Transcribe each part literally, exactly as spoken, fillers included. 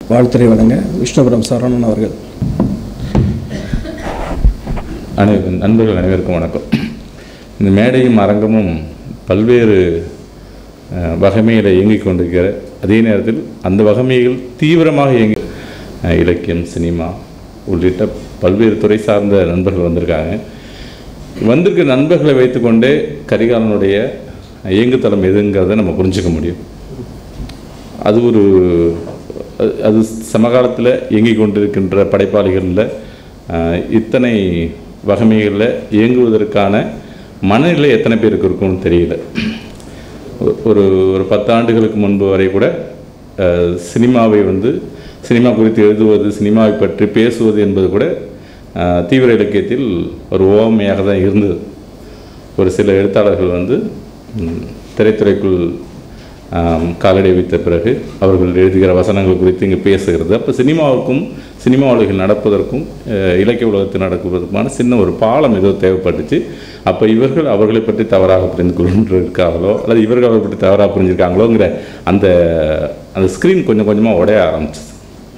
வாழ்த்துறை வழங்க விஷ்ணுபுரம் சரவணன் அவர்கள். அனை நண்பர்கள் அனைவருக்கும் வணக்கம். இந்த மேடையும் அரங்கமும் பல்வேறு வகைமையில் இயங்கிக் கொண்டிருக்கிற அதே நேரத்தில் அந்த வகைமைகள் தீவிரமாக இயங்கி இலக்கியம், சினிமா உள்ளிட்ட பல்வேறு துறை சார்ந்த நண்பர்கள் வந்திருக்காங்க. வந்திருக்கிற நண்பர்களை வைத்துக்கொண்டே கரிகாலனுடைய இயங்குத்தளம் எதுங்கிறத நம்ம புரிஞ்சுக்க முடியும். அது ஒரு அது சமகாலத்தில் இயங்கிக் கொண்டிருக்கின்ற படைப்பாளிகளில் இத்தனை வகைமைகளில் இயங்குவதற்கான மனநிலை எத்தனை பேருக்கு இருக்கும்னு தெரியல. ஒரு ஒரு பத்தாண்டுகளுக்கு முன்பு வரை கூட சினிமாவை வந்து சினிமா குறித்து எழுதுவது, சினிமாவை பற்றி பேசுவது என்பது கூட தீவிர இலக்கியத்தில் ஒரு ஓமையாக தான் இருந்தது. ஒரு சில எழுத்தாளர்கள் வந்து திரைத்துறைக்குள் காலடை வைத்த பிறகு அவர்கள் எழுதுகிற வசனங்கள் குறித்து இங்கே பேசுகிறது. அப்போ சினிமாவுக்கும் சினிமா உலகில் நடப்பதற்கும் இலக்கிய உலகத்தில் நடக்குவதற்குமான சின்ன ஒரு பாலம் ஏதோ தேவைப்பட்டுச்சு. அப்போ இவர்கள் அவர்களை பற்றி தவறாக புரிந்து கொண்டிருக்காங்களோ அல்லது இவர்கள் அவர்களை பற்றி தவறாக புரிஞ்சிருக்காங்களோங்கிற அந்த அந்த ஸ்க்ரீன் கொஞ்சம் கொஞ்சமாக உடைய ஆரம்பிச்சிது.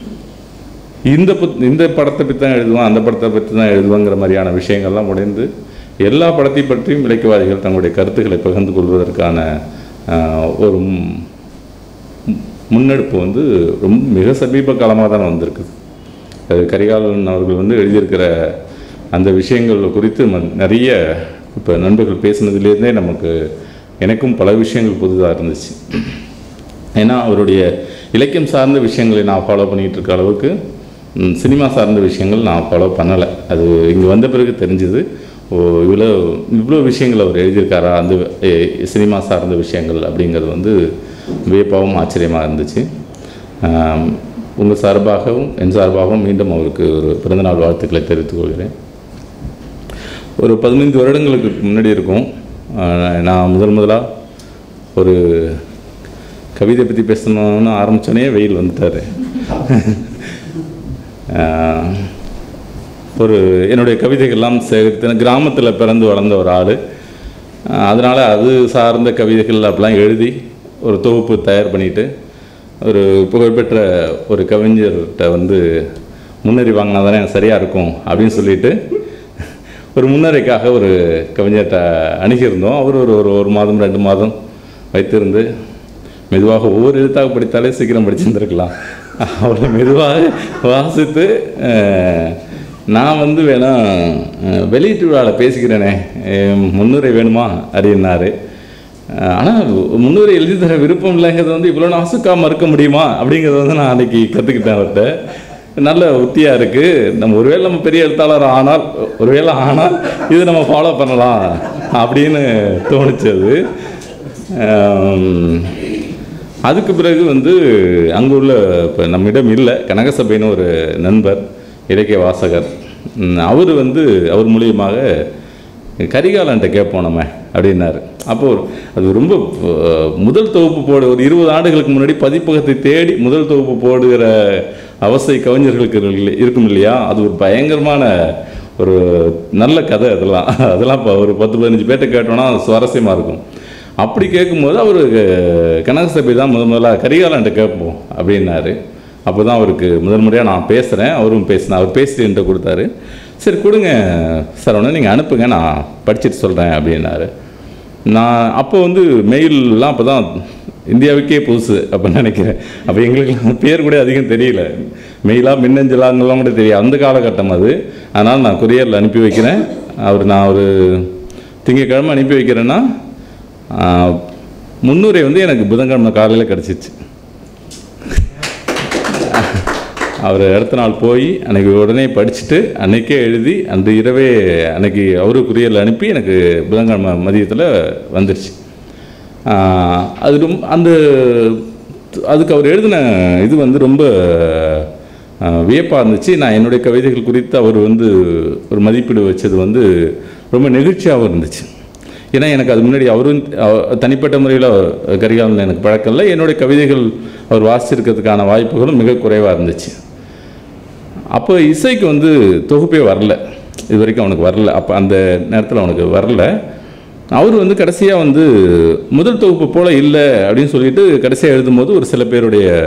இந்த புத் இந்த படத்தை பற்றி தான் எழுதுவோம், அந்த படத்தை பற்றி தான் எழுதுவோங்கிற மாதிரியான விஷயங்கள்லாம் உடைந்து எல்லா படத்தை பற்றியும் இலக்கியவாதிகள் தங்களுடைய கருத்துக்களை பகிர்ந்து கொள்வதற்கான ஒரு முன்னெடுப்பு வந்து ரொம்ப மிக சமீப காலமாக தான் வந்திருக்குது. அது கரிகாலன் அவர்கள் வந்து எழுதியிருக்கிற அந்த விஷயங்கள் குறித்து நிறைய இப்போ நண்பர்கள் பேசுனதுலேருந்தே நமக்கு எனக்கும் பல விஷயங்கள் புதுதாக இருந்துச்சு. ஏன்னா அவருடைய இலக்கியம் சார்ந்த விஷயங்களை நான் ஃபாலோ பண்ணிகிட்டு இருக்க அளவுக்கு சினிமா சார்ந்த விஷயங்கள் நான் ஃபாலோ பண்ணலை. அது இங்கே வந்த பிறகு தெரிஞ்சுது. ஓ இவ்வளோ இவ்வளோ விஷயங்கள் அவர் எழுதியிருக்காரா அந்த சினிமா சார்ந்த விஷயங்கள் அப்படிங்கிறது வந்து வியப்பாகவும் ஆச்சரியமாக இருந்துச்சு. உங்கள் சார்பாகவும் என் சார்பாகவும் மீண்டும் அவருக்கு ஒரு பிறந்தநாள் வாழ்த்துக்களை தெரிவித்துக் கொள்கிறேன். ஒரு பதினைந்து வருடங்களுக்கு முன்னாடி இருக்கும் நான் முதல் முதலாக ஒரு கவிதை பற்றி பேசணும்னு ஆரம்பித்தோடனே வெயில் வந்துட்டார். ஒரு என்னுடைய கவிதைகள்லாம் சேகரித்து கிராமத்தில் பிறந்து வளர்ந்த ஒரு ஆள், அதனால் அது சார்ந்த கவிதைகள் அப்படிலாம் எழுதி ஒரு தொகுப்பு தயார் பண்ணிவிட்டு ஒரு புகழ்பெற்ற ஒரு கவிஞர்கிட்ட வந்து முன்னறி வாங்கினா தானே சரியாக இருக்கும் அப்படின்னு சொல்லிட்டு ஒரு முன்னரைக்காக ஒரு கவிஞர்கிட்ட அணுகியிருந்தோம். அவர் ஒரு ஒரு ஒரு மாதம் ரெண்டு மாதம் வைத்திருந்து மெதுவாக ஒவ்வொரு எழுத்தாக படித்தாலே சீக்கிரம் படிச்சுருந்துருக்கலாம். அவரை மெதுவாக வாசித்து நான் வந்து வேணா வெளியீட்டு விழாவில் பேசிக்கிறேனே முன்னுரை வேணுமா அப்படின்னாரு. ஆனால் முன்னுரை எழுதி தர விருப்பம் இல்லைங்கிறது வந்து இவ்வளோ நாசுக்காக மறுக்க முடியுமா அப்படிங்கிறத வந்து நான் அன்றைக்கி கற்றுக்கிட்டேன் அவர்கிட்ட. நல்ல உத்தியாக இருக்குது. நம்ம ஒருவேளை நம்ம பெரிய எழுத்தாளர் ஆனால் ஒருவேளை ஆனால் இது நம்ம ஃபாலோ பண்ணலாம் அப்படின்னு தோணுச்சது. அதுக்கு பிறகு வந்து அங்கே உள்ள இப்போ நம்மிடம் இல்லை கனகசபைன்னு ஒரு நண்பர் இலக்கிய வாசகர், அவர் வந்து அவர் மூலியமாக கரிகாலன்ட்ட கேட்போம் நம்ம அப்படின்னாரு. அப்போது அது ரொம்ப முதல் தொகுப்பு போட ஒரு இருபது ஆண்டுகளுக்கு முன்னாடி பதிப்பகத்தை தேடி முதல் தொகுப்பு போடுகிற அவசை கவிஞர்களுக்கு இருக்கும் இல்லையா, அது ஒரு பயங்கரமான ஒரு நல்ல கதை. அதெல்லாம் அதெல்லாம் இப்போ ஒரு பத்து பதினஞ்சு பேர்ட்ட கேட்டோன்னா சுவாரஸ்யமாக இருக்கும். அப்படி கேட்கும்போது அவர் கனகசபை தான் முதல் முதலாக கரிகாலன்ட்ட கேட்போம் அப்படின்னாரு. அப்போ தான் அவருக்கு முதல் முறையாக நான் பேசுகிறேன், அவரும் பேசினேன். அவர் பேசிட்டு என்கிட்ட கொடுத்தாரு. சரி கொடுங்க சார், ஒன்று நீங்கள் அனுப்புங்க நான் படிச்சுட்டு சொல்கிறேன் அப்படின்னாரு. நான் அப்போ வந்து மெயிலெலாம் அப்போ தான் இந்தியாவுக்கே புதுசு அப்படின்னு நினைக்கிறேன். அப்போ எங்களுக்கு பேர் கூட அதிகம் தெரியல, மெயிலாக மின்னஞ்சலாங்கெல்லாம் கூட தெரியும் அந்த காலகட்டம் அது. அதனால் நான் கொரியரில் அனுப்பி வைக்கிறேன். அவர் நான் ஒரு திங்கக்கிழமை அனுப்பி வைக்கிறேன்னா முன்னுரை வந்து எனக்கு புதன்கிழமை காலையில் கிடச்சிச்சு. அவர் அடுத்த நாள் போய் அன்றைக்கி உடனே படிச்சுட்டு அன்றைக்கே எழுதி அந்த இரவே அன்றைக்கி அவரு குரியரில் அனுப்பி எனக்கு புதன்கிழமை மதியத்தில் வந்துடுச்சு. அது ரொம்ப அந்த அதுக்கு அவர் எழுதின இது வந்து ரொம்ப வியப்பாக இருந்துச்சு. நான் என்னுடைய கவிதைகள் குறித்து அவர் வந்து ஒரு மதிப்பீடு வச்சது வந்து ரொம்ப நெகிழ்ச்சியாகவும் இருந்துச்சு. ஏன்னா எனக்கு அது முன்னாடி அவரும் தனிப்பட்ட முறையில் கரிகாலன் எனக்கு பழக்கம் இல்லை. என்னுடைய கவிதைகள் அவர் வாசிச்சிருக்கிறதுக்கான வாய்ப்புகளும் மிக குறைவாக இருந்துச்சு. அப்போ இசைக்கு வந்து தொகுப்பே வரல, இது வரைக்கும் அவனுக்கு வரல. அப்போ அந்த நேரத்தில் அவனுக்கு வரல. அவர் வந்து கடைசியாக வந்து முதல் தொகுப்பு போல் இல்லை அப்படின்னு சொல்லிட்டு கடைசியாக எழுதும்போது ஒரு சில பேருடைய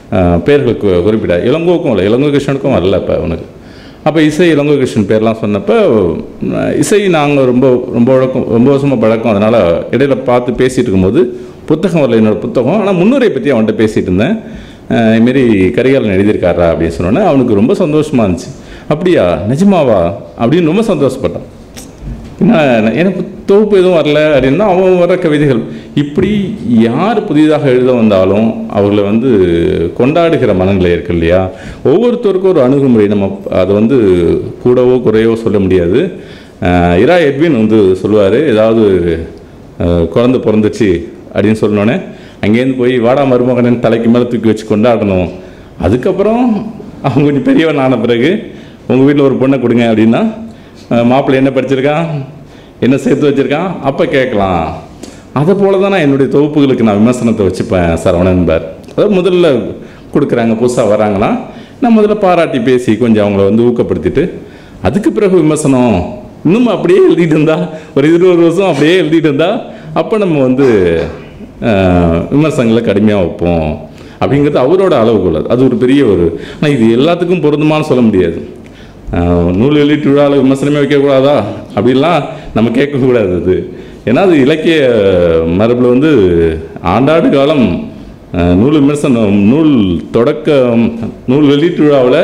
பேர்களுக்கு குறிப்பிட இளங்கோவுக்கும் இல்லை, இளங்கோ கிருஷ்ணனுக்கும் வரல இப்போ அவனுக்கு. அப்போ இசை இளங்கோ கிருஷ்ணன் பேர்லாம் சொன்னப்போ இசை நாங்கள் ரொம்ப ரொம்ப வழக்கம் ரொம்ப வருஷமாக பழக்கம். அதனால் இடையில பார்த்து பேசிகிட்டு இருக்கும்போது புத்தகம் வரல, என்னோடய புத்தகம். ஆனால் முன்னுரை பற்றி அவன்கிட்ட பேசிகிட்டு இருந்தேன். இதுமாரி கரிகாலன் எழுதியிருக்காரா அப்படின்னு சொன்னோன்னே அவனுக்கு ரொம்ப சந்தோஷமாக இருந்துச்சு. அப்படியா, நிஜமாவா அப்படின்னு ரொம்ப சந்தோஷப்பட்டான். ஏன்னா எனக்கு தொகுப்பு எதுவும் வரல அப்படின்னா அவன் வர கவிதைகள் இப்படி யார் புதிதாக எழுத வந்தாலும் அவர்களை வந்து கொண்டாடுகிற மனநிலை இருக்கு இல்லையா. ஒவ்வொருத்தருக்கும் ஒரு அணுகுமுறை, நம்ம அதை வந்து கூடவோ குறையவோ சொல்ல முடியாது. இரா எட்வின் வந்து சொல்லுவார், ஏதாவது குழந்தை பிறந்துச்சு அப்படின்னு சொன்னோன்னே அங்கேருந்து போய் வாடா மருமகனன் தலைக்கு மேலே தூக்கி வச்சு கொண்டாடணும். அதுக்கப்புறம் அவங்க கொஞ்சம் பெரியவன் ஆன பிறகு உங்கள் வீட்டில் ஒரு பொண்ணை கொடுங்க அப்படின்னா மாப்பிள்ளை என்ன படிச்சிருக்கான், என்ன சேர்த்து வச்சுருக்கான், அப்போ கேட்கலாம். அதை போல தான் நான் என்னுடைய தொகுப்புகளுக்கு நான் விமர்சனத்தை வச்சுப்பேன் சரவணன்பார். அதாவது முதல்ல கொடுக்குறாங்க, புதுசாக வராங்கன்னா நான் முதல்ல பாராட்டி பேசி கொஞ்சம் அவங்கள வந்து ஊக்கப்படுத்திட்டு அதுக்கு பிறகு விமர்சனம் இன்னும் அப்படியே எழுதிட்டு இருந்தா ஒரு இருபது வருஷம் அப்படியே எழுதிட்டு இருந்தா அப்போ நம்ம வந்து விமர்சனங்களை கடுமையாக வைப்போம் அப்படிங்கிறது அவரோட அளவுக்குள்ள. அது ஒரு பெரிய ஒரு, ஆனால் இது எல்லாத்துக்கும் பொருந்துமான்னு சொல்ல முடியாது. நூல் வெளியீட்டு விழாவில் விமர்சனமே வைக்கக்கூடாதா அப்படின்லாம் நம்ம கேட்கக்கூடாது. அது ஏன்னா அது இலக்கிய மரபில் வந்து ஆண்டாண்டு காலம் நூல் விமர்சனம், நூல் தொடக்கம், நூல் வெளியீட்டு விழாவில்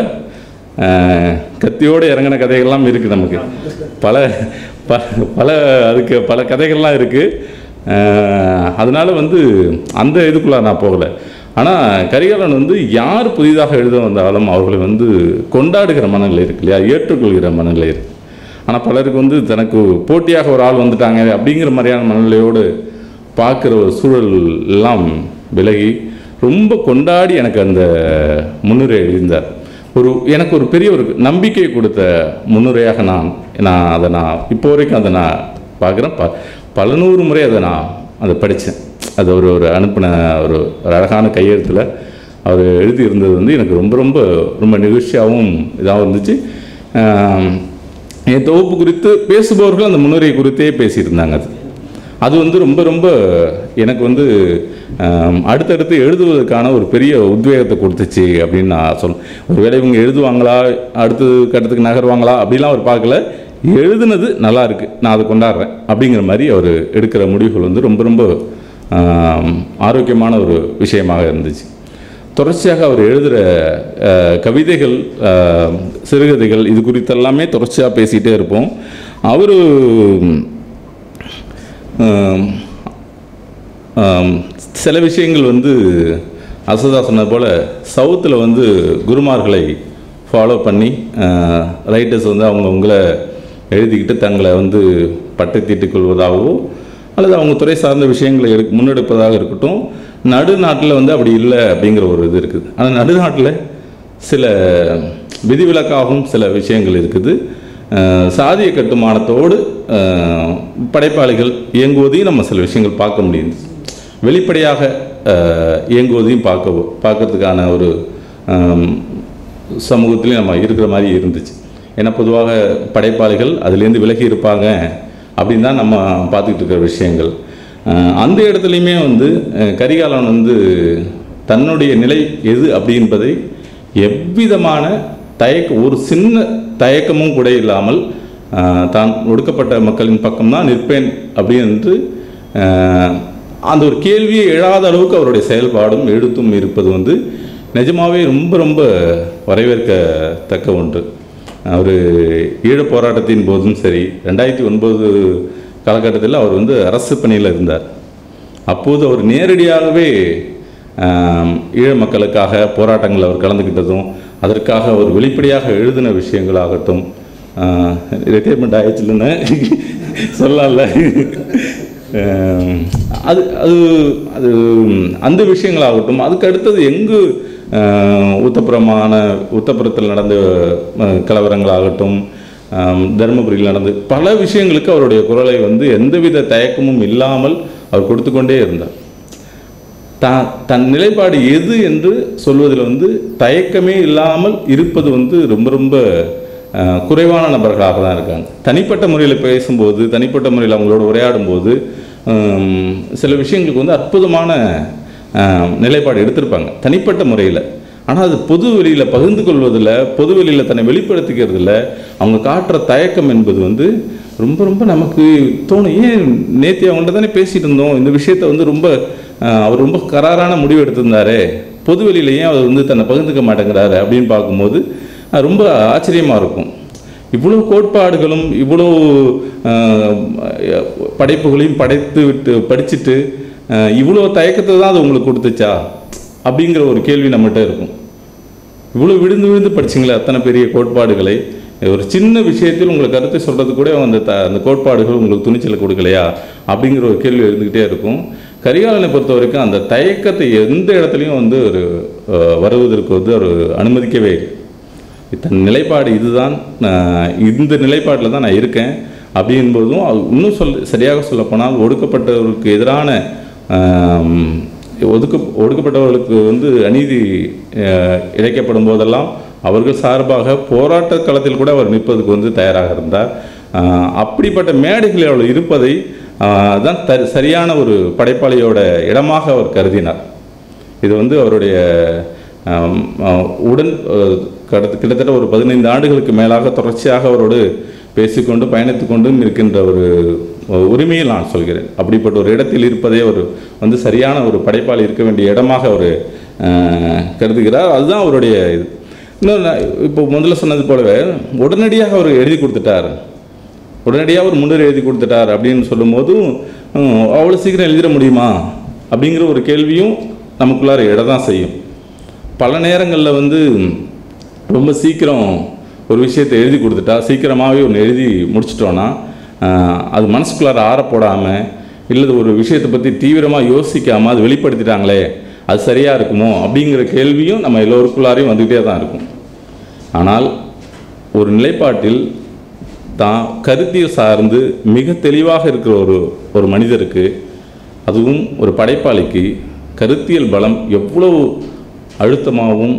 கத்தியோடு இறங்கின கதைகள்லாம் இருக்குது. நமக்கு பல பல அதுக்கு பல கதைகள்லாம் இருக்குது. அதனால் வந்து அந்த இதுக்குள்ளே நான் போகலை. ஆனால் கரிகாலன் வந்து யார் புதிதாக எழுத வந்தாலும் அவர்களை வந்து கொண்டாடுகிற மனநிலை இருக்கு இல்லையா, ஏற்றுக்கொள்கிற மனநிலை இருக்கு. ஆனால் பலருக்கு வந்து தனக்கு போட்டியாக ஒரு ஆள் வந்துட்டாங்க அப்படிங்கிற மாதிரியான மனநிலையோடு பார்க்குற ஒரு சூழல் எல்லாம் விலகி ரொம்ப கொண்டாடி எனக்கு அந்த முன்னுரை எழுந்தார். ஒரு எனக்கு ஒரு பெரிய ஒரு நம்பிக்கை கொடுத்த முன்னுரையாக நான் நான் அதை நான் இப்போ வரைக்கும் அதை நான் பார்க்குறேன். ப பல நூறு முறை அதை நான் அதை படித்தேன். அது ஒரு ஒரு அனுப்பின ஒரு ஒரு அழகான கையெழுத்தில் அவர் எழுதி இருந்தது வந்து எனக்கு ரொம்ப ரொம்ப ரொம்ப நிகழ்ச்சியாகவும் இதாகவும் இருந்துச்சு. என் தொகுப்பு குறித்து பேசுபவர்கள் அந்த முன்னுரை குறித்தே பேசியிருந்தாங்க. அது அது வந்து ரொம்ப ரொம்ப எனக்கு வந்து அடுத்தடுத்து எழுதுவதற்கான ஒரு பெரிய உத்வேகத்தை கொடுத்துச்சு அப்படின்னு நான் சொல்லுவேன். ஒருவேளை இவங்க எழுதுவாங்களா, அடுத்த கட்டத்துக்கு நகர்வாங்களா அப்படிலாம் அவர் பார்க்கல. எழுதுனது நல்லா இருக்குது, நான் அதை கொண்டாடுறேன் அப்படிங்கிற மாதிரி அவர் எடுக்கிற முடிவுகள் வந்து ரொம்ப ரொம்ப ஆரோக்கியமான ஒரு விஷயமாக இருந்துச்சு. தொடர்ச்சியாக அவர் எழுதுகிற கவிதைகள், சிறுகதைகள் இது குறித்தெல்லாமே தொடர்ச்சியாக பேசிகிட்டே இருப்போம். அவர் சில விஷயங்கள் வந்து அசதா சொன்னது போல் சவுத்தில் வந்து குருமார்களை ஃபாலோ பண்ணி ரைட்டர்ஸ் வந்து அவங்கவுங்கள எழுதிக்கிட்டு தங்களை வந்து பட்டை தீட்டிக் கொள்வதாகவோ அல்லது அவங்க துறை சார்ந்த விஷயங்களை எடு முன்னெடுப்பதாக இருக்கட்டும். நடுநாட்டில் வந்து அப்படி இல்லை அப்படிங்கிற ஒரு இது இருக்குது. ஆனால் நடுநாட்டில் சில விதிவிலக்காகவும் சில விஷயங்கள் இருக்குது. சாதிய கட்டுமானத்தோடு படைப்பாளிகள் இயங்குவதையும் நம்ம சில விஷயங்கள் பார்க்க முடியுது. வெளிப்படையாக இயங்குவதையும் பார்க்க பார்க்கறதுக்கான ஒரு சமூகத்திலையும் நம்ம இருக்கிற மாதிரி இருந்துச்சு. ஏன்னா பொதுவாக படைப்பாளிகள் அதுலேருந்து விலகி இருப்பாங்க அப்படின்னு தான் நம்ம பார்த்துக்கிட்டு இருக்கிற விஷயங்கள். அந்த இடத்துலையுமே வந்து கரிகாலன் வந்து தன்னுடைய நிலை எது அப்படின்பதை எவ்விதமான தயக்க ஒரு சின்ன தயக்கமும் கூட இல்லாமல் தான் ஒடுக்கப்பட்ட மக்களின் பக்கம்தான் நிற்பேன் அப்படின்னு அந்த ஒரு கேள்வியை எழாத அளவுக்கு அவருடைய செயல்பாடும் எழுத்தும் இருப்பது வந்து நிஜமாவே ரொம்ப ரொம்ப வரவேற்கத்தக்க ஒன்று. அவர் ஈழப் போராட்டத்தின் போதும் சரி, ரெண்டாயிரத்தி ஒன்பது காலகட்டத்தில் அவர் வந்து அரசு பணியில் இருந்தார். அப்போது அவர் நேரடியாகவே ஈழ மக்களுக்காக போராட்டங்கள் அவர் கலந்துக்கிட்டதும் அதற்காக அவர் வெளிப்படையாக எழுதின விஷயங்களாகட்டும், ரிட்டையர்மெண்ட் ஆயிடுச்சுன்னு சொல்லல, அது அது அது அந்த விஷயங்களாகட்டும். அதுக்கு அடுத்தது எங்கு உத்தப்புறமான உத்தப்புறத்தில் நடந்த கலவரங்களாகட்டும், தருமபுரியில் நடந்து பல விஷயங்களுக்கு அவருடைய குரலை வந்து எந்தவித தயக்கமும் இல்லாமல் அவர் கொடுத்து கொண்டே இருந்தார். தான் தன் நிலைப்பாடு எது என்று சொல்வதில் வந்து தயக்கமே இல்லாமல் இருப்பது வந்து ரொம்ப ரொம்ப குறைவான நபர்களாக தான் இருக்காங்க. தனிப்பட்ட முறையில் பேசும்போது, தனிப்பட்ட முறையில் அவங்களோட உரையாடும் போது சில விஷயங்களுக்கு வந்து அற்புதமான நிலைப்பாடு எடுத்திருப்பாங்க தனிப்பட்ட முறையில். ஆனால் அது பொது வெளியில் பகிர்ந்து கொள்வதில், பொது வெளியில் தன்னை வெளிப்படுத்திக்கிறதுல அவங்க காட்டுற தயக்கம் என்பது வந்து ரொம்ப ரொம்ப நமக்கு தோணும். ஏன் நேற்று அவங்கள்ட்ட தானே பேசிகிட்டு இருந்தோம், இந்த விஷயத்தை வந்து ரொம்ப அவர் ரொம்ப கராரான முடிவு எடுத்திருந்தாரு, பொது வெளியில் ஏன் அவர் வந்து தன்னை பகிர்ந்துக்க மாட்டேங்கிறாரு அப்படின்னு பார்க்கும்போது ரொம்ப ஆச்சரியமாக இருக்கும். இவ்வளோ கோட்பாடுகளும் இவ்வளோ படைப்புகளையும் படைத்து விட்டு படிச்சுட்டு இவ்வளோ தயக்கத்தை தான் அது உங்களுக்கு கொடுத்துச்சா அப்படிங்கிற ஒரு கேள்வி நம்மகிட்ட இருக்கும். இவ்வளோ விழுந்து விழுந்து படிச்சிங்களே அத்தனை பெரிய கோட்பாடுகளை, ஒரு சின்ன விஷயத்தில் உங்களுக்கு கருத்தை சொல்கிறது கூட அந்த த அந்த கோட்பாடுகள் உங்களுக்கு துணிச்சலை கொடுக்கலையா அப்படிங்கிற ஒரு கேள்வி இருந்துக்கிட்டே இருக்கும். கரிகாலனை பொறுத்த வரைக்கும் அந்த தயக்கத்தை எந்த இடத்துலையும் வந்து ஒரு வருவதற்கு வந்து ஒரு அனுமதிக்கவே இல்லை. தன் நிலைப்பாடு இதுதான், இந்த நிலைப்பாட்டில் தான் நான் இருக்கேன் அப்படின்போதும் இன்னும் சொல் சரியாக சொல்லப்போனால் ஒடுக்கப்பட்டவர்களுக்கு எதிரான ஒதுக்க ஒடுக்கப்பட்டவர்களுக்கு வந்து அநீதி இழைக்கப்படும் போதெல்லாம் அவர்கள் சார்பாக போராட்ட களத்தில் கூட அவர் நிற்பதுக்கு வந்து தயாராக இருந்தார். அப்படிப்பட்ட மேடைகளில் அவர் இருப்பதை தான் த சரியான ஒரு படைப்பாளியோட இடமாக அவர் கருதினார். இது வந்து அவருடைய உடன் கடத்து கிட்டத்தட்ட ஒரு பதினைந்து ஆண்டுகளுக்கு மேலாக தொடர்ச்சியாக அவரோடு பேசிக்கொண்டு பயணித்து கொண்டும் இருக்கின்ற ஒரு உரிமையில் நான் சொல்கிறேன். அப்படிப்பட்ட ஒரு இடத்தில் இருப்பதே ஒரு வந்து சரியான ஒரு படைப்பாளி இருக்க வேண்டிய இடமாக அவர் கருதுகிறார். அதுதான் அவருடைய இது. இன்னும் இப்போ முதல்ல சொன்னது போலவே உடனடியாக அவர் எழுதி கொடுத்துட்டார், உடனடியாக ஒரு முன்னுரை எழுதி கொடுத்துட்டார் அப்படின்னு சொல்லும்போதும் அவ்வளோ சீக்கிரம் எழுதிட முடியுமா அப்படிங்கிற ஒரு கேள்வியும் நமக்குள்ளார இடதான் செய்யும். பல நேரங்களில் வந்து ரொம்ப சீக்கிரம் ஒரு விஷயத்தை எழுதி கொடுத்துட்டா, சீக்கிரமாகவே ஒன்று எழுதி முடிச்சிட்டோன்னா அது மனசுக்குள்ளார ஆறப்போடாமல், இல்லை ஒரு விஷயத்தை பற்றி தீவிரமாக யோசிக்காமல் அது வெளிப்படுத்திட்டாங்களே அது சரியாக இருக்குமோ அப்படிங்கிற கேள்வியும் நம்ம எல்லோருக்குள்ளாரையும் வந்துக்கிட்டே தான் இருக்கும். ஆனால் ஒரு நிலைப்பாட்டில் தான் கருத்தியல் சார்ந்து மிக தெளிவாக இருக்கிற ஒரு ஒரு மனிதருக்கு, அதுவும் ஒரு படைப்பாளிக்கு கருத்தியல் பலம் எவ்வளவு அழுத்தமாகவும்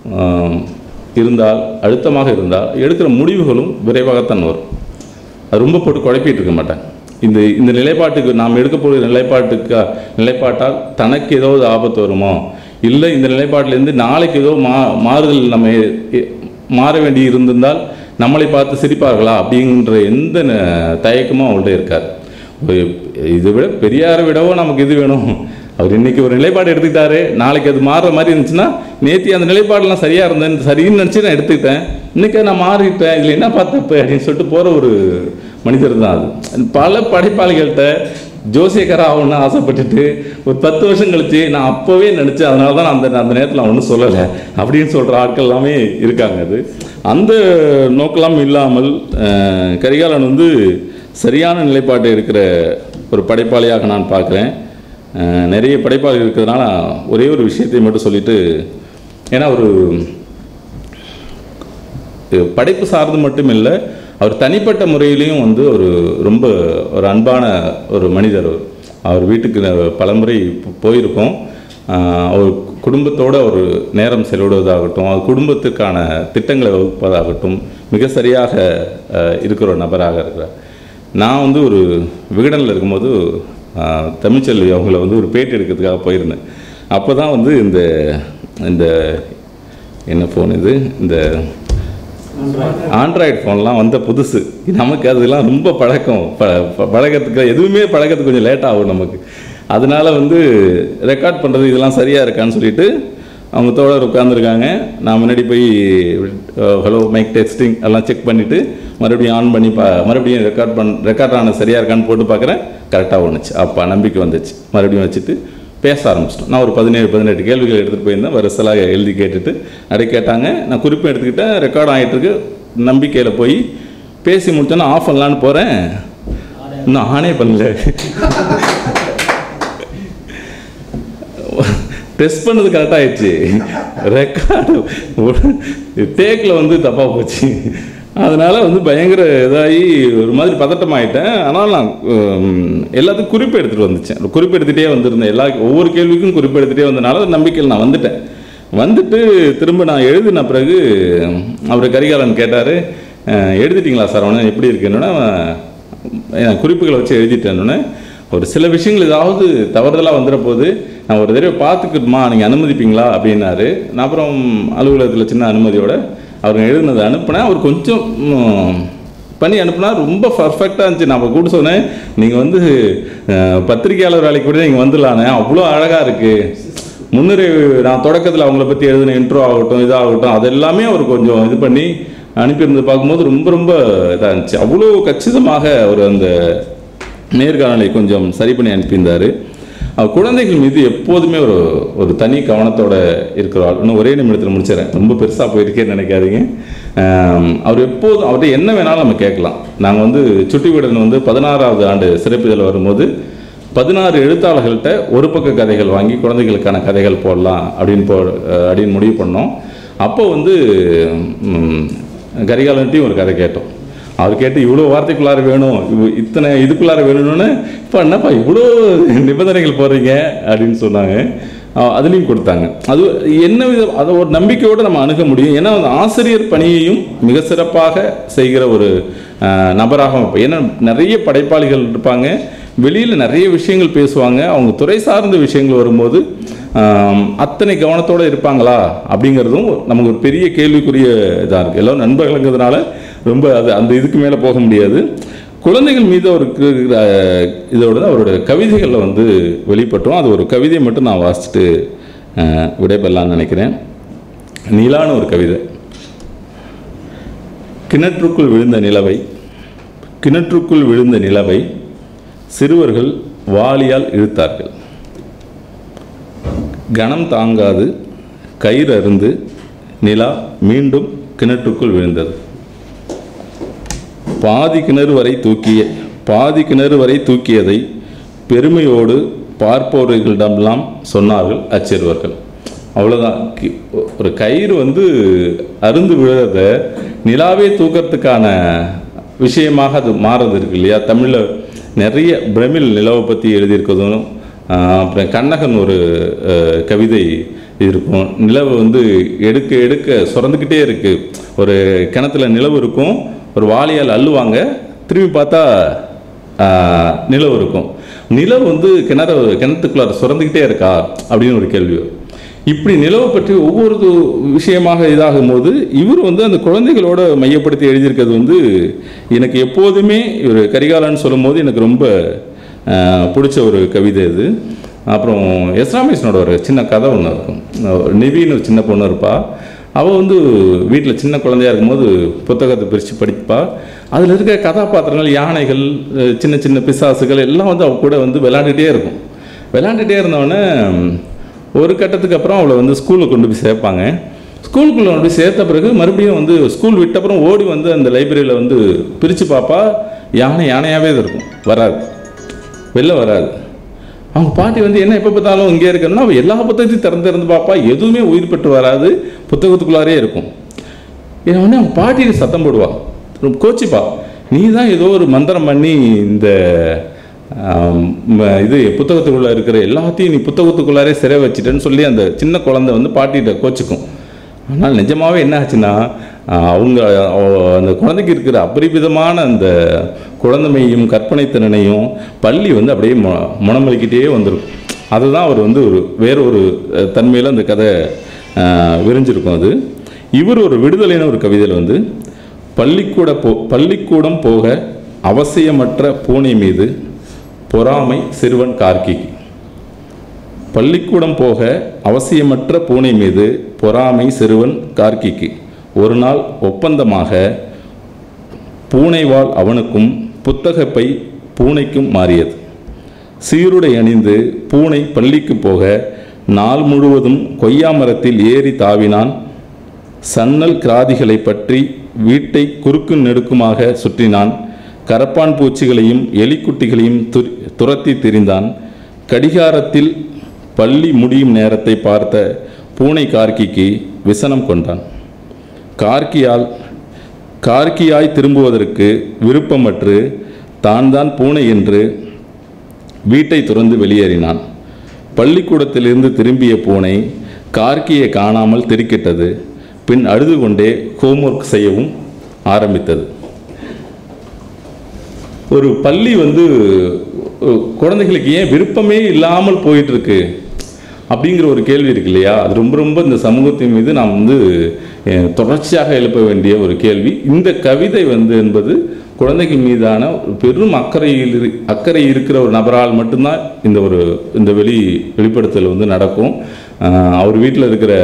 இருந்தால் அழுத்தமாக இருந்தால் எடுக்கிற முடிவுகளும் விரைவாகத்தான் வரும். அது ரொம்ப போட்டு குழப்பிட்டு இருக்க மாட்டேன். இந்த இந்த நிலைப்பாட்டுக்கு நாம் எடுக்க போகிற நிலைப்பாட்டுக்கு நிலைப்பாட்டால் தனக்கு ஏதாவது ஆபத்து வருமோ, இல்லை இந்த நிலைப்பாட்டிலேருந்து நாளைக்கு ஏதோ மா மாறுதல் நம்ம மாற வேண்டி இருந்திருந்தால் நம்மளை பார்த்து சிரிப்பார்களா அப்படின்ற எந்த தயக்கமும் அவங்கள்ட்ட இருக்காது. இதை விட பெரியாரை விடவோ நமக்கு இது வேணும், அவர் இன்றைக்கி ஒரு நிலைப்பாடு எடுத்துக்கிட்டாரு, நாளைக்கு அது மாறுற மாதிரி இருந்துச்சுன்னா நேற்று அந்த நிலைப்பாடெலாம் சரியாக இருந்தேன் சரின்னு நினச்சி நான் எடுத்துக்கிட்டேன், இன்றைக்கி நான் மாறிட்டேன், இதில் என்ன பார்த்தப்ப அப்படின்னு சொல்லிட்டு போகிற ஒரு மனிதர் தான் அது. பல படைப்பாளிகள்கிட்ட ஜோசியக்காரா ஆகணும்னு ஆசைப்பட்டுட்டு ஒரு பத்து வருஷம் கழிச்சு நான் அப்போவே நினச்சேன், அதனால தான் அந்த அந்த நேரத்தில் நான் ஒன்றும் சொல்லலை அப்படின்னு சொல்கிற ஆட்கள் எல்லாமே இருக்காங்க. அது அந்த நோக்கெல்லாம் இல்லாமல் கரிகாலன் வந்து சரியான நிலைப்பாட்டை இருக்கிற ஒரு படைப்பாளியாக நான் பார்க்குறேன். நிறைய படைப்பாளிகள் இருக்கிறதுனால ஒரே ஒரு விஷயத்தை மட்டும் சொல்லிவிட்டு, ஏன்னா ஒரு படைப்பு சார்ந்து மட்டும் இல்லை, அவர் தனிப்பட்ட முறையிலையும் வந்து ஒரு ரொம்ப ஒரு அன்பான ஒரு மனிதர். அவர் வீட்டுக்கு பலமுறை போயிருக்கோம். அவர் குடும்பத்தோடு ஒரு நேரம் செலவிடுவதாகட்டும், அவர் குடும்பத்துக்கான திட்டங்களை வகுப்பதாகட்டும் மிக சரியாக இருக்கிற ஒரு நபராக இருக்கிறார். நான் வந்து ஒரு விகடனில் இருக்கும்போது தமிழ்ச்செல்வி அவங்கள வந்து ஒரு பேட்டி எடுக்கிறதுக்காக போயிருந்தேன். அப்போ தான் வந்து இந்த இந்த என்ன ஃபோன் இது, இந்த ஆண்ட்ராய்டு ஃபோன்லாம் வந்த புதுசு. நமக்கு அதெல்லாம் ரொம்ப பழக்கம், ப பழகிறதுக்கு எதுவுமே பழகிறதுக்கு கொஞ்சம் லேட் ஆகும் நமக்கு. அதனால் வந்து ரெக்கார்ட் பண்ணுறது இதெல்லாம் சரியாக இருக்கான்னு சொல்லிவிட்டு அவங்க தோழர் உட்காந்துருக்காங்க. நான் முன்னாடி போய் ஹலோ மைக் டெஸ்டிங் எல்லாம் செக் பண்ணிவிட்டு மறுபடியும் ஆன் பண்ணி பா மறுபடியும் ரெக்கார்ட் பண் ரெக்கார்ட் ஆன சரியாக இருக்கான்னு போட்டு பார்க்குறேன், கரெக்டாக ஒன்றுச்சு. அப்போ நம்பிக்கை வந்துச்சு. மறுபடியும் வச்சுட்டு பேச ஆரம்பிச்சிட்டோம். நான் ஒரு பதினேழு பதினெட்டு கேள்விகள் எடுத்துகிட்டு போயிருந்தேன். வரிசலாக எழுதி கேட்டுட்டு நிறைய கேட்டாங்க. நான் குறிப்பும் எடுத்துக்கிட்டேன், ரெக்கார்ட் ஆகிட்டுருக்கு. நம்பிக்கையில் போய் பேசி முடிச்சோன்னா ஆஃப் பண்ணலான்னு போகிறேன், இன்னும் ஆனே பண்ணல. டெஸ்ட் பண்ணது கரெக்டாக ஆயிடுச்சு, ரெக்கார்டு டேக்கில் வந்து தப்பாக போச்சு. அதனால் வந்து பயங்கர இதாகி ஒரு மாதிரி பதட்டமாயிட்டேன். ஆனால் நான் எல்லாத்துக்கும் குறிப்பு எடுத்துகிட்டு வந்துச்சேன். குறிப்பு எடுத்துகிட்டே வந்திருந்தேன். எல்லா ஒவ்வொரு கேள்விக்கும் குறிப்பு எடுத்துகிட்டே வந்தனால நம்பிக்கையில் நான் வந்துட்டேன். வந்துட்டு திரும்ப நான் எழுதின பிறகு அவர் கரிகாலன் கேட்டார், எழுதிட்டிங்களா சார் அவனை எப்படி இருக்குன்னு. நான் குறிப்புகளை வச்சு எழுதிட்டேன்னு. ஒரு சில விஷயங்கள் ஏதாவது தவறுதலாக வந்துட போது நான் ஒரு தடவை பார்த்துக்கிட்டுமா நீங்கள் அனுமதிப்பீங்களா அப்படின்னாரு. நான் அப்புறம் அலுவலகத்தில் சின்ன அனுமதியோடு அவங்க எழுதுனதை அனுப்புனேன். அவர் கொஞ்சம் பண்ணி அனுப்புனா ரொம்ப பர்ஃபெக்டாக இருந்துச்சு. நான் கூட சொன்னேன், நீங்கள் வந்து பத்திரிகையாளர் வேலைக்கு கூட நீங்கள் வந்துடலானே, அவ்வளோ அழகாக இருக்குது. முன்னுரை நான் தொடக்கத்தில் அவங்கள பற்றி எழுதின இன்ட்ரோ ஆகட்டும் இதாகட்டும் அதெல்லாமே அவர் கொஞ்சம் இது பண்ணி அனுப்பியிருந்தது பார்க்கும்போது ரொம்ப ரொம்ப இதாக இருந்துச்சு. அவ்வளோ கச்சிதமாக அவர் அந்த நேர்காணலை கொஞ்சம் சரி பண்ணி அனுப்பியிருந்தார். அவர் குழந்தைகள் மீது எப்போதுமே ஒரு ஒரு தனி கவனத்தோடு இருக்கிறாள். இன்னும் ஒரே நிமிடத்தில் முடிச்சிடறேன், ரொம்ப பெருசாக போயிருக்கேன்னு நினைக்காதீங்க. அவர் எப்போதும் அவர்கிட்ட என்ன வேணாலும் நம்ம கேட்கலாம். நாங்கள் வந்து சுட்டி வீடன் வந்து பதினாறாவது ஆண்டு சிறப்பிதழ் வரும்போது பதினாறு எழுத்தாளர்கள்ட்ட ஒரு பக்க கதைகள் வாங்கி குழந்தைகளுக்கான கதைகள் போடலாம் அப்படின்னு போ அப்படின்னு முடிவு பண்ணோம். அப்போ வந்து கரிகாலன்ட்டையும் ஒரு கதை கேட்டோம். அவர் கேட்டு இவ்வளோ வார்த்தைக்குள்ளார வேணும், இத்தனை இதுக்குள்ளார வேணும்னு, இப்போ என்னப்பா இவ்வளோ நிபந்தனைகள் போடுறீங்க அப்படின்னு சொன்னாங்க. அதுலேயும் கொடுத்தாங்க. அது என்ன வித அதை ஒரு நம்பிக்கையோடு நம்ம அணுக முடியும். ஏன்னா அந்த ஆசிரியர் பணியையும் மிக சிறப்பாக செய்கிற ஒரு நபராக, ஏன்னா நிறைய படைப்பாளிகள் இருப்பாங்க, வெளியில் நிறைய விஷயங்கள் பேசுவாங்க, அவங்க துறை சார்ந்த விஷயங்கள் வரும்போது அத்தனை கவனத்தோடு இருப்பாங்களா அப்படிங்கிறதும் நமக்கு ஒரு பெரிய கேள்விக்குரிய இதாக இருக்குது. எல்லோரும் நண்பர்களுங்கிறதுனால ரொம்ப அது அந்த இதுக்கு மேலே போக முடியாது. குழந்தைகள் மீது அவருக்கு இதோட அவருடைய கவிதைகளில் வந்து வெளிப்பட்டோம். அது ஒரு கவிதையை மட்டும் நான் வாசிச்சுட்டு விடைபெறலான்னு நினைக்கிறேன். நிலான்னு ஒரு கவிதை. கிணற்றுக்குள் விழுந்த நிலவை கிணற்றுக்குள் விழுந்த நிலவை சிறுவர்கள் வாளியால் இழுத்தார்கள். கணம் தாங்காது கயிறு அருந்து நிலா மீண்டும் கிணற்றுக்குள் விழுந்தது. பாதி கிணறு வரை தூக்கிய பாதி கிணறு வரை தூக்கியதை பெருமையோடு பார்ப்பவர்களிடமெல்லாம் சொன்னார்கள் அச்சிறுவர்கள். அவ்வளோதான். ஒரு கயிறு வந்து அருந்து விழுறத நிலாவே தூக்கிறதுக்கான விஷயமாக அது மாறது இருக்கு இல்லையா. தமிழில் நிறைய பிரமிழ் நிலவை பற்றி எழுதியிருக்கிறதும், அப்புறம் கண்ணகன் ஒரு கவிதை இருக்கும். நிலவு வந்து எடுக்க எடுக்க சுரந்துக்கிட்டே இருக்குது. ஒரு கிணத்துல நிலவு இருக்கும், ஒரு வாளியால் அள்ளுவாங்க, திரும்பி பார்த்தா நிலவு இருக்கும். நிலவு வந்து கிணறு கிணத்துக்குள்ளார சுரந்துக்கிட்டே இருக்கா அப்படின்னு ஒரு கேள்வி. இப்படி நிலவை பற்றி ஒவ்வொரு விஷயமாக இதாகும் போது இவர் வந்து அந்த குழந்தைகளோட மையப்படுத்தி எழுதியிருக்கிறது வந்து எனக்கு எப்போதுமே இவர் கரிகாலன்னு சொல்லும் போது எனக்கு ரொம்ப பிடிச்ச ஒரு கவிதை இது. அப்புறம் எஸ் ராமேஸ்வரனோட ஒரு சின்ன கதை ஒன்று இருக்கும். நிவின்னு ஒரு சின்ன பொண்ணு இருப்பா. அவள் வந்து வீட்டில் சின்ன குழந்தையாக இருக்கும்போது புத்தகத்தை பிரித்து படிப்பா. அதில் இருக்க கதாபாத்திரங்கள், யானைகள், சின்ன சின்ன பிசாசுகள் எல்லாம் வந்து அவள் கூட வந்து விளையாண்டுகிட்டே இருக்கும். விளையாண்டுகிட்டே இருந்தவொடனே ஒரு கட்டத்துக்கு அப்புறம் அவளை வந்து ஸ்கூலுக்கு கொண்டு போய் சேர்ப்பாங்க. ஸ்கூலுக்குள்ளே கொண்டு போய் சேர்த்த பிறகு மறுபடியும் வந்து ஸ்கூல் விட்ட அப்புறம் ஓடி வந்து அந்த லைப்ரரியில் வந்து பிரித்து பார்ப்பா. யானை யானையாகவே இருக்கும், வராது, வெளில வராது. அவங்க பாட்டி வந்து என்ன எப்போ பார்த்தாலும் இங்கே இருக்கணும்னா அவள் எல்லா புத்தகத்தையும் திறந்து திறந்து பார்ப்பா. எதுவுமே உயிர் பெற்று வராது, புத்தகத்துக்குள்ளாரே இருக்கும். ஏன்னா உடனே அவங்க பாட்டியை சத்தம் போடுவா, கோச்சிப்பா, நீ தான் ஏதோ ஒரு மந்திரம் பண்ணி இந்த இது புத்தகத்துக்குள்ளே இருக்கிற எல்லாத்தையும் நீ புத்தகத்துக்குள்ளாரே சிறை வச்சிட்டேன்னு சொல்லி அந்த சின்ன குழந்தை வந்து பாட்டிகிட்ட கோச்சிக்கும். ஆனால் நிஜமாகவே என்ன ஆச்சுன்னா அவங்க அந்த குழந்தைக்கு இருக்கிற அபரிமிதமான அந்த குழந்தைமையும் கற்பனை திறனையும் பள்ளி வந்து அப்படியே மொ முனமளிக்கிட்டே வந்துடும். அதுதான் அவர் வந்து ஒரு வேற ஒரு தன்மையில் அந்த கதை விரிஞ்சிருக்கும். அது இவர் ஒரு விடுதலைன்னு ஒரு கவிதையில் வந்து பள்ளிக்கூட போ பள்ளிக்கூடம் போக அவசியமற்ற பூனை மீது பொறாமை சிறுவன் கார்க்கிக்கு. பள்ளிக்கூடம் போக அவசியமற்ற பூனை மீது பொறாமை சிறுவன் கார்க்கிக்கு. ஒரு நாள் ஒப்பந்தமாக பூனைவால் அவனுக்கும் புத்தகப்பை பூனைக்கும் மாறியது. சீருடை அணிந்து பூனை பள்ளிக்கு போக நாள் முழுவதும் கொய்யா மரத்தில் ஏறி தாவினான். சன்னல் கிராதிகளை பற்றி வீட்டை குறுக்கு நெடுக்குமாக சுற்றினான். கரப்பான் பூச்சிகளையும் எலிக்குட்டிகளையும் துரத்தி திரிந்தான். கடிகாரத்தில் பள்ளி முடியும் நேரத்தை பார்த்த பூனை கார்க்கிக்கு விசனம் கொண்டான். கார்க்கியால் கார்க்கியாய் திரும்புவதற்கு விருப்பமற்று தான் தான் பூனை என்று வீட்டை துறந்து வெளியேறினான். பள்ளிக்கூடத்திலிருந்து திரும்பிய பூனை கார்க்கியை காணாமல் திடுக்கிட்டது. பின் அழுது கொண்டே ஹோம்ஒர்க் செய்யவும் ஆரம்பித்தது. ஒரு பள்ளி வந்து குழந்தைகளுக்கு ஏன் விருப்பமே இல்லாமல் போயிட்டுருக்கு அப்படிங்கிற ஒரு கேள்வி இருக்கு இல்லையா? அது ரொம்ப ரொம்ப இந்த சமூகத்தின் மீது நாம் வந்து தொடர்ச்சியாக எழுப்ப வேண்டிய ஒரு கேள்வி. இந்த கவிதை வந்து என்பது குழந்தைக்கு மீதான பெரும் அக்கறையில் அக்கறை இருக்கிற ஒரு நபரால் மட்டும்தான் இந்த ஒரு இந்த வெளி வெளிப்படுத்தல் வந்து நடக்கும். அவர் வீட்டில் இருக்கிற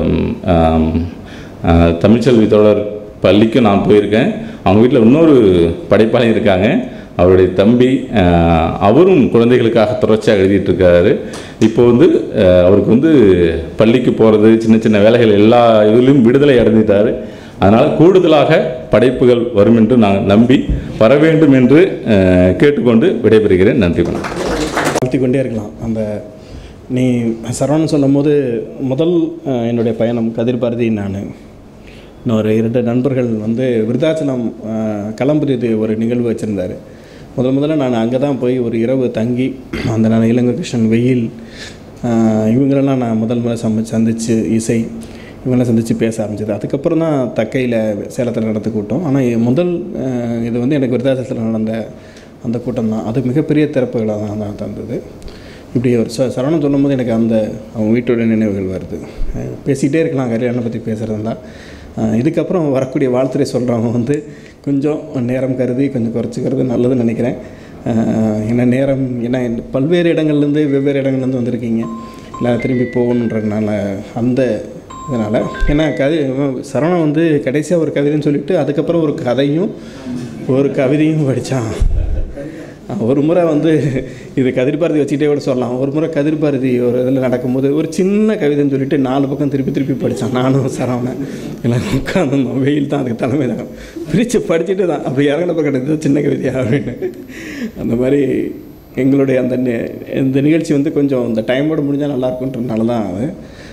தமிழ்ச்செல்வி தோழர் பள்ளிக்கும் நான் போயிருக்கேன். அவங்க வீட்டில் இன்னொரு படைப்பாளி இருக்காங்க, அவருடைய தம்பி. அவரும் குழந்தைகளுக்காக தொடர்ச்சியாக எழுதிட்டு இருக்காரு. இப்போ வந்து அவருக்கு வந்து பள்ளிக்கு போகிறது, சின்ன சின்ன வேலைகள் எல்லா இதுலேயும் விடுதலை அடைஞ்சிட்டார். அதனால் கூடுதலாக படைப்புகள் வரும் என்று நான் நம்பி வர வேண்டும் என்று கேட்டுக்கொண்டு விடைபெறுகிறேன். நன்றி. வணக்கம். வாழ்த்தி கொண்டே இருக்கலாம். அந்த நீ சரவணன் சொல்லும் போது முதல் என்னுடைய பயணம் கதிர் பாரதி, நான் இன்னொரு இரண்டு நண்பர்கள் வந்து விருதாச்சலம் களம்புரிது ஒரு நிகழ்வு வச்சுருந்தார். முதல் முதல்ல நான் அங்கே தான் போய் ஒரு இரவு தங்கி அந்த நான் இலங்கை கிருஷ்ணன், வெயில், இவங்களெல்லாம் நான் முதல் முறை சம சந்தித்து இசை இவங்களாம் சந்தித்து பேச ஆரம்பிச்சது. அதுக்கப்புறம் தான் தக்கையில் சேலத்தில் நடந்த கூட்டம். ஆனால் முதல் இது வந்து எனக்கு விருதாச்சலத்தில் நடந்த அந்த கூட்டம் தான். அது மிகப்பெரிய திறப்புகளாக தான் தான் தந்தது. இப்படி ஒரு ச சரவணன் சொல்லும் போது எனக்கு அந்த அவங்க வீட்டோட நினைவுகள் வருது. பேசிக்கிட்டே இருக்கலாம் கல்யாணை பற்றி பேசுகிறது தான். இதுக்கப்புறம் வரக்கூடிய வாழ்த்துறை சொல்கிறவங்க வந்து கொஞ்சம் நேரம் கருதி கொஞ்சம் குறைச்சிக்கிறது நல்லதுன்னு நினைக்கிறேன். ஏன்னா நேரம் ஏன்னா பல்வேறு இடங்கள்லேருந்து வெவ்வேறு இடங்கள்லேருந்து வந்திருக்கீங்க, இல்லை திரும்பி போகணுன்றதுனால அந்த இதனால். ஏன்னா கதை சரவணன் வந்து கடைசியாக ஒரு கவிதைன்னு சொல்லிவிட்டு அதுக்கப்புறம் ஒரு கதையும் ஒரு கவிதையும் படித்தான். ஒரு முறை வந்து இது கதிர் பாரதி வச்சுக்கிட்டே கூட சொல்லலாம். ஒரு முறை கதிர் பாரதி ஒரு இதில் நடக்கும்போது ஒரு சின்ன கவிதைன்னு சொல்லிட்டு நாலு பக்கம் திருப்பி திருப்பி படித்தான். நானும் சரவணன் எல்லாம் உட்காந்துருந்தோம். வெயில் தான் அதுக்கு தலைமை தான் பிரித்து படிச்சுட்டு தான் அப்படி இறங்கின பக்கம் கிடையாது சின்ன கவிதையா அப்படின்னு. அந்த மாதிரி எங்களுடைய அந்த இந்த நிகழ்ச்சி வந்து கொஞ்சம் இந்த டைமோடு முடிஞ்சால் நல்லாயிருக்குன்றதுனால தான் அது